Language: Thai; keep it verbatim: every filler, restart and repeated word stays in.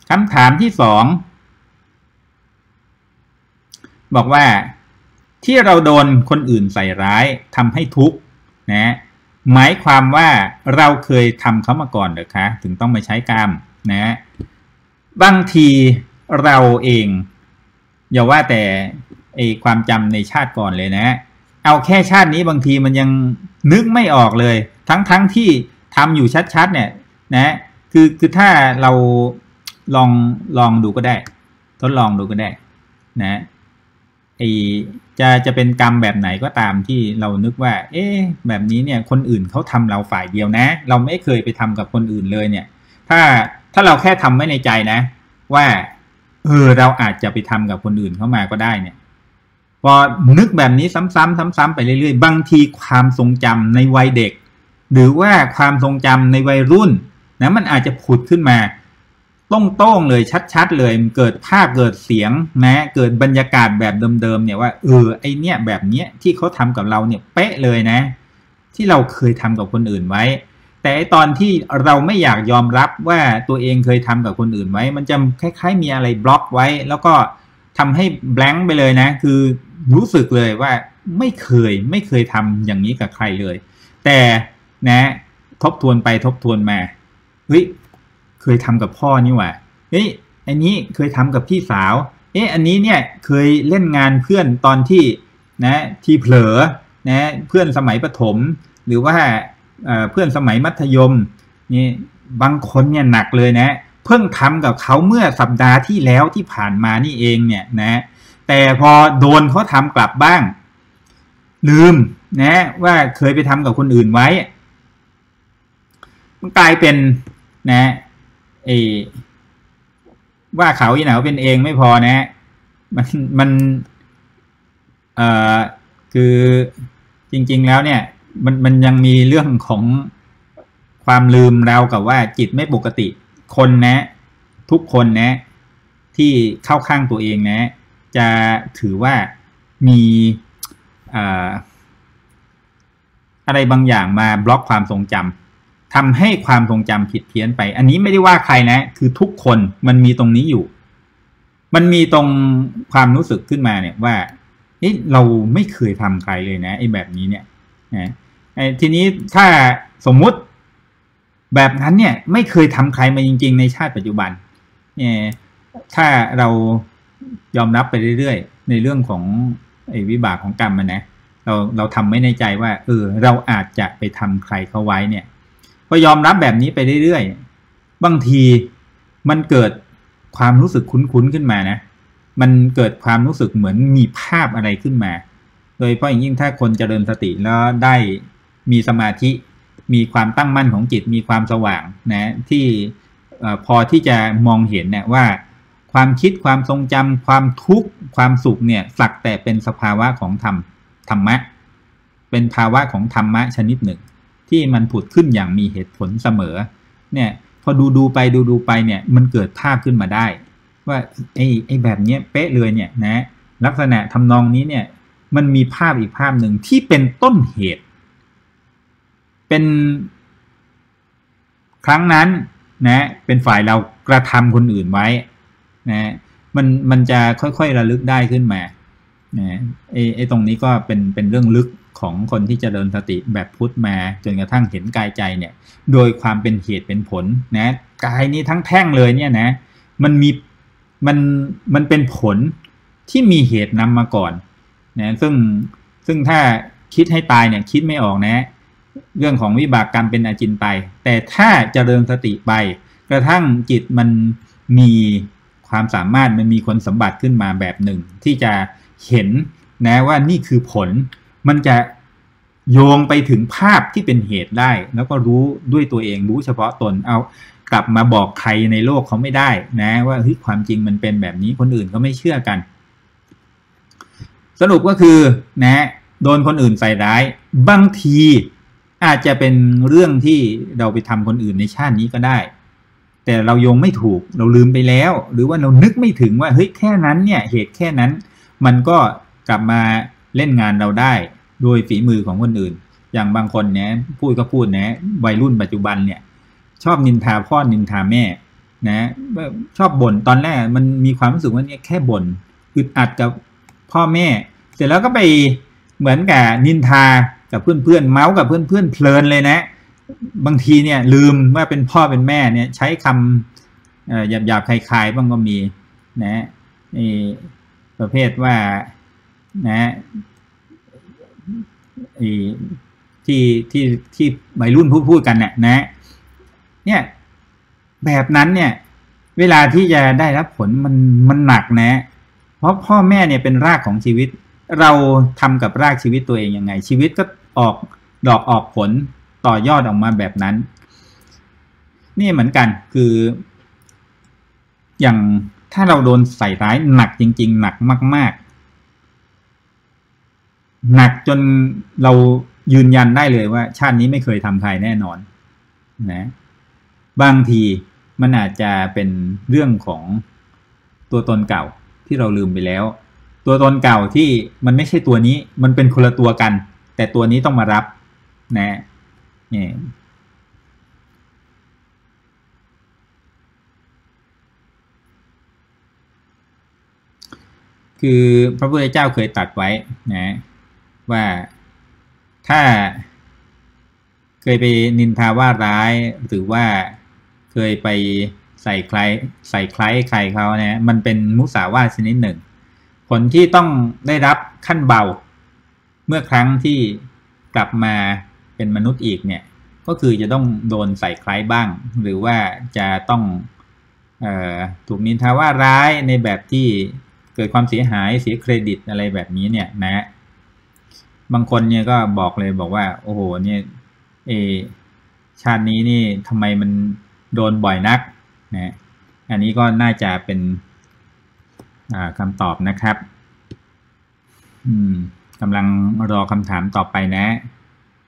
คำถามที่สองบอกว่าที่เราโดนคนอื่นใส่ร้ายทำให้ทุกข์นะหมายความว่าเราเคยทำเขามาก่อนหรือคะถึงต้องมาใช้กรรมนะบางทีเราเองอย่าว่าแต่ไอความจำในชาติก่อนเลยนะเอาแค่ชาตินี้บางทีมันยังนึกไม่ออกเลยทั้งๆ ท, ที่ทำอยู่ชัดๆเนี่ยนะคือคือถ้าเราลองลองดูก็ได้ทดลองดูก็ได้นะไอจะจะเป็นกรรมแบบไหนก็ตามที่เรานึกว่าเอ๊ะแบบนี้เนี่ยคนอื่นเขาทำเราฝ่ายเดียวนะเราไม่เคยไปทำกับคนอื่นเลยเนี่ยถ้าถ้าเราแค่ทำไว้ในใจนะว่าเออเราอาจจะไปทำกับคนอื่นเข้ามาก็ได้เนี่ยพอนึกแบบนี้ซ้ำๆซ้ำๆไปเรื่อยๆบางทีความทรงจำในวัยเด็กหรือว่าความทรงจำในวัยรุ่นนะมันอาจจะผุดขึ้นมาโต้งๆเลยชัดๆเลยเกิดภาพเกิดเสียงนะเกิดบรรยากาศแบบเดิมๆเนี่ยว่าเออไอเนี้ยแบบเนี้ยที่เขาทำกับเราเนี่ยเป๊ะเลยนะที่เราเคยทำกับคนอื่นไว้แต่ตอนที่เราไม่อยากยอมรับว่าตัวเองเคยทำกับคนอื่นไว้มันจะคล้ายๆมีอะไรบล็อกไว้แล้วก็ทำให้แบงค์ไปเลยนะคือรู้สึกเลยว่าไม่เคยไม่เคยทำอย่างนี้กับใครเลยแต่นะทบทวนไปทบทวนมาเฮ้ยเคยทำกับพ่อนี่หว่าเฮ้ยอันนี้เคยทำกับพี่สาวเอ๊ะอันนี้เนี่ยเคยเล่นงานเพื่อนตอนที่นะที่เผลอนะเพื่อนสมัยประถมหรือว่าเพื่อนสมัยมัธยมนี่บางคนเนี่ยหนักเลยนะเพิ่งทำกับเขาเมื่อสัปดาห์ที่แล้วที่ผ่านมานี่เองเนี่ยนะแต่พอโดนเขาทำกลับบ้างลืมนะว่าเคยไปทำกับคนอื่นไว้มันกลายเป็นนะไอ้ว่าเขาอีเหนาเป็นเองไม่พอนะมันมันเอ่อคือจริงๆแล้วเนี่ยมันมันยังมีเรื่องของความลืมเรากับว่าจิตไม่ปกติคนนะทุกคนนะที่เข้าข้างตัวเองนะจะถือว่ามีอ่าอะไรบางอย่างมาบล็อกความทรงจำทำให้ความทรงจำผิดเพี้ยนไปอันนี้ไม่ได้ว่าใครนะคือทุกคนมันมีตรงนี้อยู่มันมีตรงความรู้สึกขึ้นมาเนี่ยว่านี่เราไม่เคยทำใครเลยนะไอ้แบบนี้เนี่ยนะทีนี้ถ้าสมมุติแบบนั้นเนี่ยไม่เคยทำใครมาจริงๆในชาติปัจจุบันเนี่ยถ้าเรายอมรับไปเรื่อยๆในเรื่องของไอ้วิบากของกรรมมันนะเราเราทำไม่ในใจว่าเออเราอาจจะไปทำใครเขาไว้เนี่ยพอยอมรับแบบนี้ไปเรื่อยๆบางทีมันเกิดความรู้สึกคุ้นๆขึ้นมานะมันเกิดความรู้สึกเหมือนมีภาพอะไรขึ้นมาโดยเฉพาะอย่างยิ่งถ้าคนเจริญสติแล้วได้มีสมาธิมีความตั้งมั่นของจิตมีความสว่างนะที่พอที่จะมองเห็นเนี่ยว่าความคิดความทรงจำความทุกข์ความสุขเนี่ยสักแต่เป็นสภาวะของธรรมธรรมะเป็นภาวะของธรรมะชนิดหนึ่งที่มันผุดขึ้นอย่างมีเหตุผลเสมอเนี่ยพอดูดูไปดูดูไปเนี่ยมันเกิดภาพขึ้นมาได้ว่าไอ้ไอ้แบบเนี้ยเป๊ะเลยเนี่ยนะลักษณะทำนองนี้เนี่ยมันมีภาพอีกภาพหนึ่งที่เป็นต้นเหตุเป็นครั้งนั้นนะเป็นฝ่ายเรากระทำคนอื่นไว้นะมันมันจะค่อยๆระลึกได้ขึ้นมานะไอ้ไอ้ตรงนี้ก็เป็นเป็นเรื่องลึกของคนที่เจริญสติแบบพุทธมาจนกระทั่งเห็นกายใจเนี่ยโดยความเป็นเหตุเป็นผลนะกายนี้ทั้งแท่งเลยเนี่ยนะมันมีมันมันเป็นผลที่มีเหตุนำมาก่อนนะซึ่งซึ่งถ้าคิดให้ตายเนี่ยคิดไม่ออกนะเรื่องของวิบากกรรมเป็นอจินไตยแต่ถ้าเจริญสติไปกระทั่งจิตมันมีความสามารถมันมีคุณสมบัติขึ้นมาแบบหนึ่งที่จะเห็นนะว่านี่คือผลมันจะโยงไปถึงภาพที่เป็นเหตุได้แล้วก็รู้ด้วยตัวเองรู้เฉพาะตนเอากลับมาบอกใครในโลกเขาไม่ได้นะว่าเฮ้ยความจริงมันเป็นแบบนี้คนอื่นก็ไม่เชื่อกันสรุปก็คือนะโดนคนอื่นใส่ร้ายบางทีอาจจะเป็นเรื่องที่เราไปทำคนอื่นในชาตินี้ก็ได้แต่เราโยงไม่ถูกเราลืมไปแล้วหรือว่าเรานึกไม่ถึงว่าเฮ้ยแค่นั้นเนี่ยเหตุแค่นั้นมันก็กลับมาเล่นงานเราได้โดยฝีมือของคนอื่นอย่างบางคนเนี่ยพูดก็พูดนะวัยรุ่นปัจจุบันเนี่ยชอบนินทาพ่อนินทาแม่นะชอบบ่นตอนแรกมันมีความรู้สึกว่าเนี่ยแค่บ่นอึดอัดกับพ่อแม่เสร็จแล้วก็ไปเหมือนกับนินทากับเพื่อนๆเมาส์กับเพื่อนๆเพลินเลยนะบางทีเนี่ยลืมว่าเป็นพ่อเป็นแม่เนี่ยใช้คำหยาบๆคลายๆบ้างก็มีนะนี่ประเภทว่านะที่ที่ที่วัยรุ่นพูดพูดกันเนี่ยนะเนี่ยแบบนั้นเนี่ยเวลาที่จะได้รับผลมันมันหนักนะเพราะพ่อแม่เนี่ยเป็นรากของชีวิตเราทำกับรากชีวิตตัวเองยังไงชีวิตก็ออกดอกออกผลต่อยอดออกมาแบบนั้นนี่เหมือนกันคืออย่างถ้าเราโดนใส่ร้ายหนักจริงๆหนักมากๆหนักจนเรายืนยันได้เลยว่าชาตินี้ไม่เคยทำใครแน่นอนนะบางทีมันอาจจะเป็นเรื่องของตัวตนเก่าที่เราลืมไปแล้วตัวตนเก่าที่มันไม่ใช่ตัวนี้มันเป็นคนละตัวกันแต่ตัวนี้ต้องมารับนะนี่คือพระพุทธเจ้าเคยตรัสไว้นะว่าถ้าเคยไปนินทาว่าร้ายหรือว่าเคยไปใส่ใครใส่ใครใครเขาเนี่ยมันเป็นมุสาวาทชนิดหนึ่งผลที่ต้องได้รับขั้นเบาเมื่อครั้งที่กลับมาเป็นมนุษย์อีกเนี่ยก็คือจะต้องโดนใส่ใครบ้างหรือว่าจะต้องเอ่อถูกนินทาว่าร้ายในแบบที่เกิดความเสียหายเสียเครดิตอะไรแบบนี้เนี่ยนะบางคนเนี่ยก็บอกเลยบอกว่าโอ้โหเนี่ยเอชาตินี้นี่ทำไมมันโดนบ่อยนักนะอันนี้ก็น่าจะเป็นคำตอบนะครับอืมกำลังรอคำถามต่อไปนะ